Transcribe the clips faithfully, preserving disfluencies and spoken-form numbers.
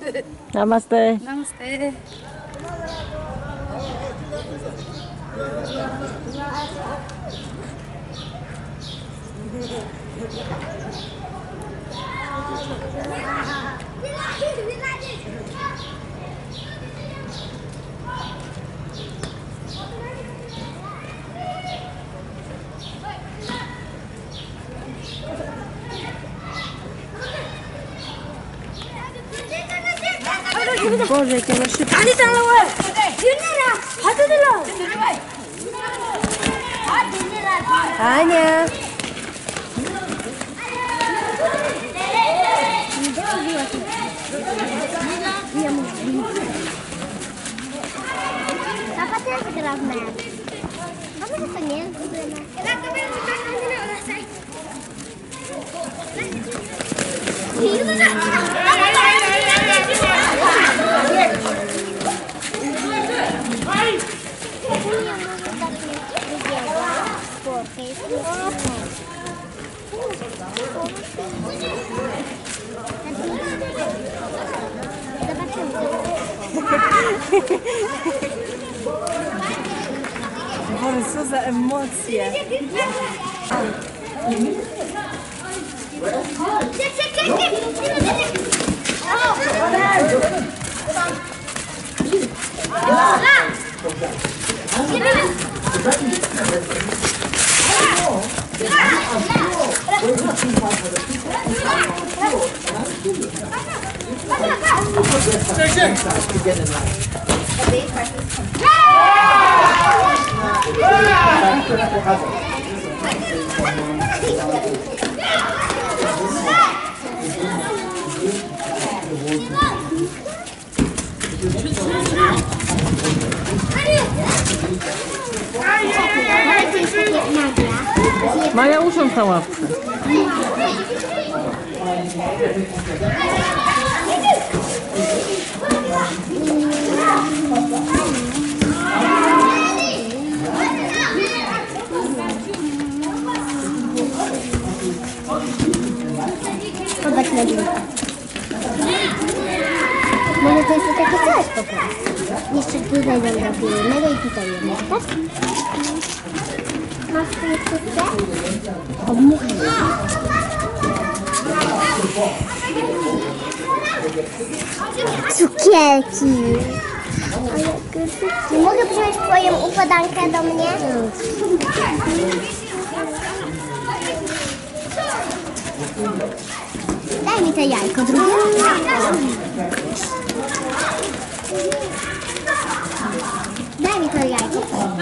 Namaste. Namaste. Boże, jakie masz szybkie. Ania! Papa też gra w mecz. A może to nie jest w ogóle mecz? Boże, co za emocje. Maja, usiądź na ławce. Zobacz na dół. Może to jest takie coś po prostu. Jeszcze tutaj zrobimy i tutaj jedno, tak? Masz tu jeszcze chce? Obmuchaj. Cukierki. Nie mogę wziąć twoją układankę do mnie? Daj mi te jajko drugie. Daj mi to jajko.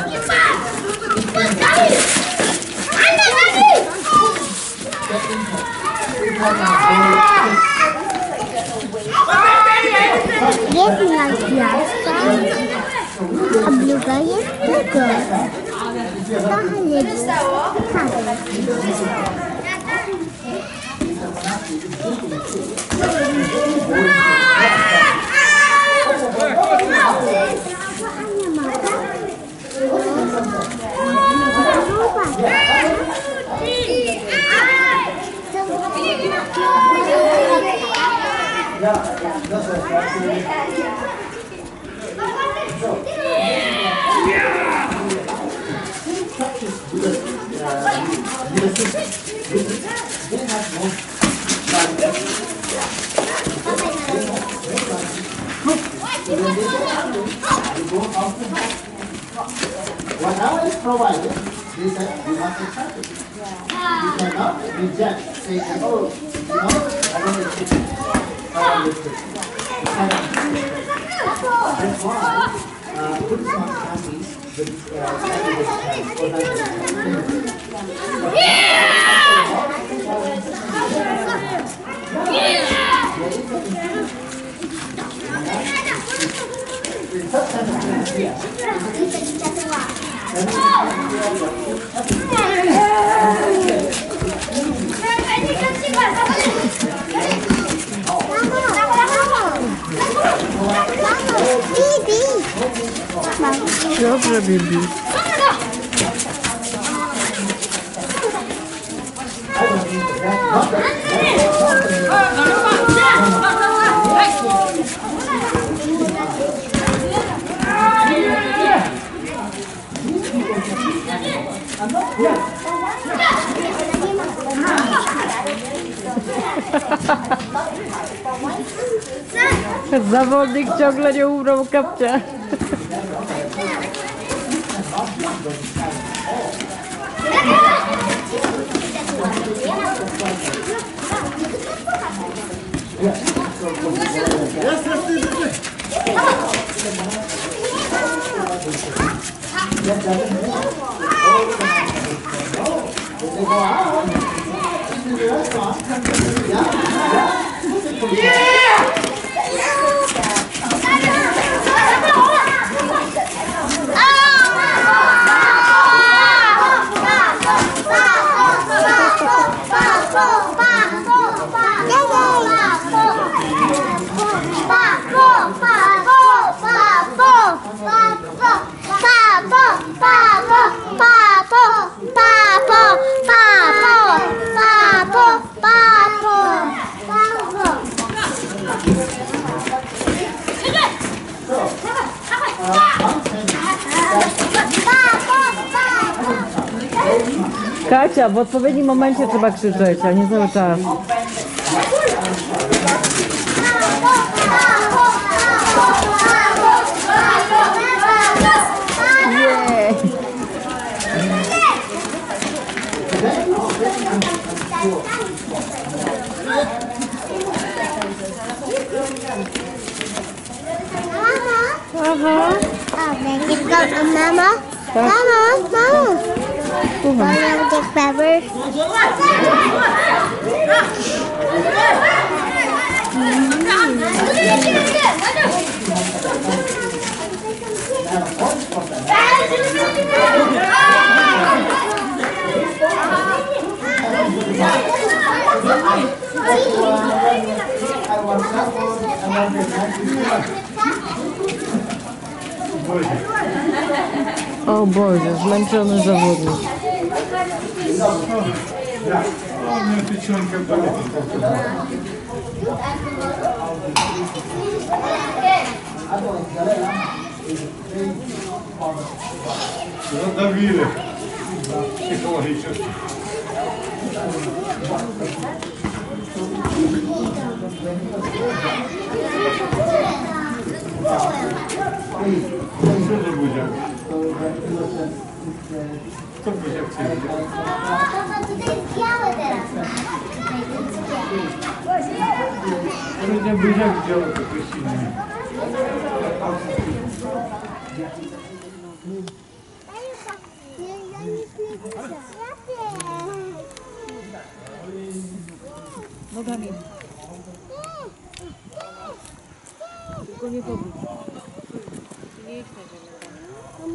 Jest na gwiazdka, a druga jest tego. Trochę lepiej. Whatever is provided, they said you must accept it. You cannot reject, say, oh, you know, I don't accept it. I don't accept it. That's why uh, Buddhist monasteries with Dobrze, Bibi. Zawodnik ciągle nie ubrał kapcia. Kacia, w odpowiednim momencie trzeba krzyczeć, a nie cały czas. Jej! Aha. A, będziesz go, mama? Mama, mama. Słucham. Mają te pepper. O Boże, zmęczony zawodnik. Задавили психологически. Что за будем? Кто будет активен? Mama, tutaj jest białe teraz. Сегодня будем делать такой сильный. Nogami. Tylko nie pobudź. Nie idź na ziemię.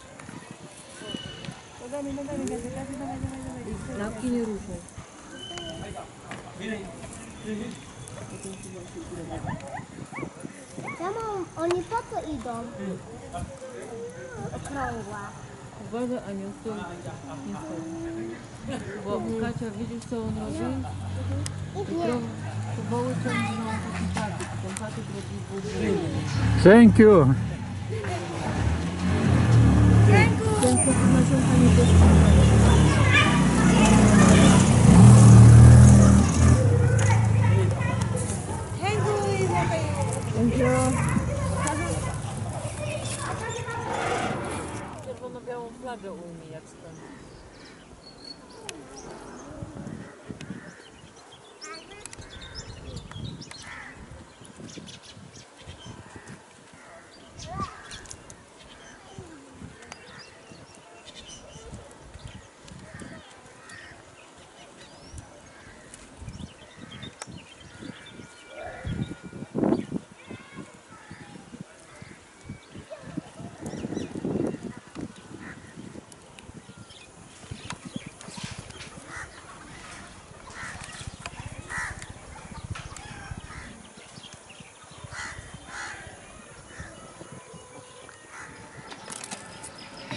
Nogami, nogami, gazy, gazy, dawaj, dawaj, dawaj. Łapki nie ruszaj. Mamo, oni po co idą? Okrągła. Uwaga, Aniu, stój. Nie stój. Bo Kacia, widzisz co on robi? Idzie. To woły ciągną taki patyk. Ten patyk robi budżet. Thank you. Często przynoszą pani do czerwono-białą flagę ujmij, jak stąd.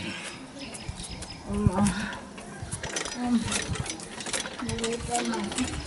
Um, um,